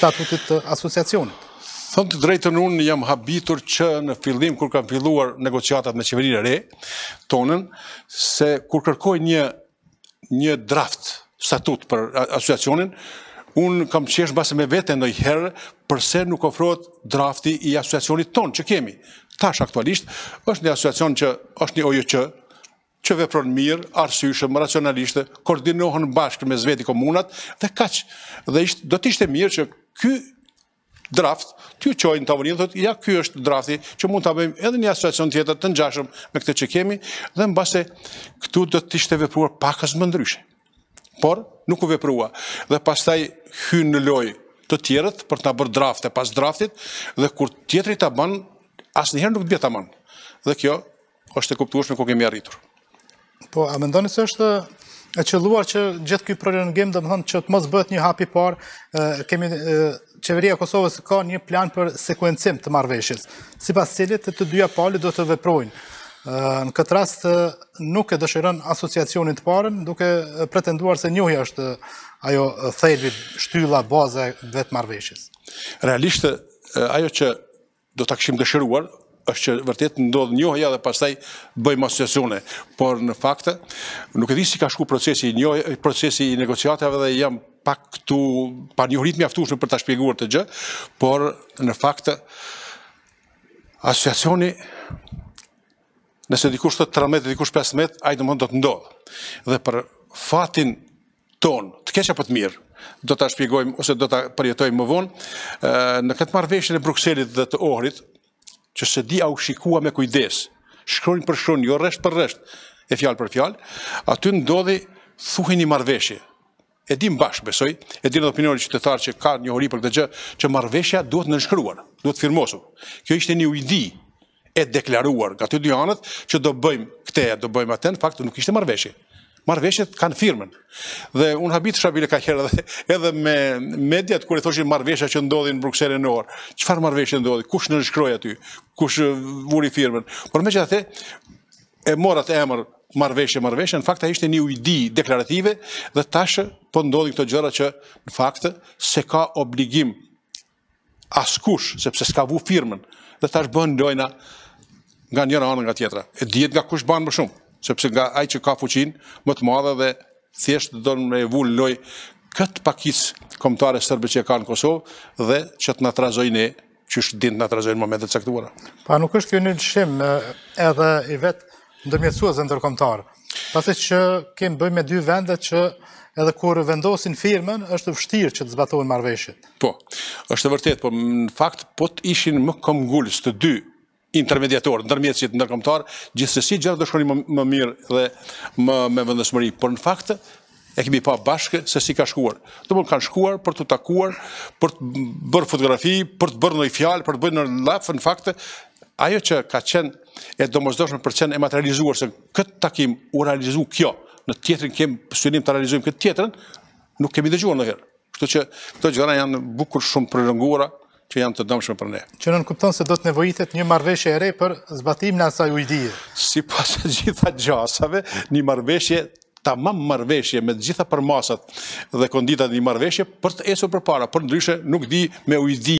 statutit të asociacionit. Thënë të drejtën, unë jam habitur që në fillim, kur kam filluar negociatat me qeverinë e re, tonën, se kur kërkoj një draft statut për asociacionin, unë kam qesh base me vete ndonjëherë përse nuk ofrohet drafti i asociacionit tonë që kemi. Tash aktualisht është një asociacion që është një OJQ, që vepron mirë, arsyeshëm, racionalisht, koordinohen bashkë me zveti komunat dhe kaq. Dhe do të ishte mirë që ky draft t'ju çojnë tavolinë, thotë ja ky është drafti që mund ta bëjmë edhe një asociacion tjetër të ngjashëm me këtë që kemi dhe mbase këtu do të ishte vepruar pakës më ndryshe. Por nuk u veprua dhe pastaj hyn në lojë të tjerët për të na bërë drafte pas draftit dhe kur tjetri ta bën asnjëherë nuk bie ta bën. Dhe kjo është e kuptueshme ku kemi arritur. Po, a mendoni se është e qelluar që gjithë ky prolongim, domethënë që të mos bëhet një hap i parë, kemi qeveria e Kosovës ka një plan për sekuencim të marrëveshjes, sipas cilit të dyja palët do të veprojnë. Në këtë rast nuk e dëshiron asociacionin të parën, duke pretenduar se njohja është ajo thelbi, shtylla, baza e vetë marrëveshjes. Realisht ajo që do ta kishim dëshiruar është që vërtet ndodh njohja dhe pastaj bëjmë asociacione, por në fakt nuk e di si ka shku procesi i negociatave dhe jam pak këtu pa njohuri të mjaftueshme për ta shpjeguar të gjë, por në fakt asociacioni nëse dikush thot 13 dhe dikush 15, ai domosdoshmë do të ndodh. Dhe për fatin ton, të keq apo të mirë, do ta shpjegojmë ose do ta përjetojmë më vonë në këtë marrëveshje e Brukselit dhe të Ohrit, që se di au shikua me kujdes, shkronjë për shkronjë, jo rresht për rresht, e fjalë për fjalë, aty ndodhi thuhej një marrëveshje. E dim bashkë, besoj, e dim në opinionin qytetar që ka njohuri për këtë gjë, që marrëveshja duhet nënshkruar, duhet firmosur. Kjo ishte një ujdi e deklaruar nga të dy anët që do bëjmë këtë, do bëjmë atë, në fakt nuk ishte marrëveshje. Marrëveshjet kanë firmën. Dhe unë habitusha bile ka herë edhe me mediat kur e thoshin marrëveshja që ndodhi në Bruksel në orë. Çfarë marrëveshje ndodhi? Kush nënshkroi aty? Kush vuri firmën? Por megjithatë e mora të emër marrëveshje, në fakt ai ishte një ujdi deklarative dhe tash po ndodhin këto gjëra që në fakt se ka obligim askush sepse s'ka vu firmën dhe tash bën lojna nga njëra anë nga tjetra. E dihet nga kush bën më shumë. Sepse nga ai që ka fuqinë më të madhe dhe thjesht do me vul loj këtë pakicë kombëtare serbe që ka në Kosovë dhe që të na trazojnë ne, që është din të na trazojnë në momentet caktuara. Pa nuk është kjo një lëshim edhe i vetë ndërmjetësuesve ndërkombëtar. Pasi që kemi bëjmë me dy vende që edhe kur vendosin firmën, është vështirë që të zbatohen marrëveshjet. Po, është e vërtetë, por në fakt po të ishin më komgullës të dy intermediator, ndërmjetësit ndërkombëtar, gjithsesi gjërat do shkonin më mirë dhe më me vendosmëri, por në fakt e kemi pa bashkë se si ka shkuar. Domthonë kanë shkuar për të takuar, për të bërë fotografi, për të bërë ndonjë fjalë, për të bërë në laf, në fakt ajo që ka qenë e domosdoshme për të qenë e materializuar se këtë takim u realizu kjo, në tjetrin kemi synim të realizojmë këtë tjetrën, nuk kemi dëgjuar ndonjëherë. Kështu që këto gjëra janë bukur shumë prolonguara që janë të dëmshme për ne. Që nën kupton se do të nevojitet një marrëveshje e re për zbatimin e asaj ujdie. Sipas të gjitha gjasave, një marrëveshje, tamam marrëveshje me të gjitha përmasat dhe konditat e një marrëveshje për të ecur përpara, por ndryshe nuk di me ujdi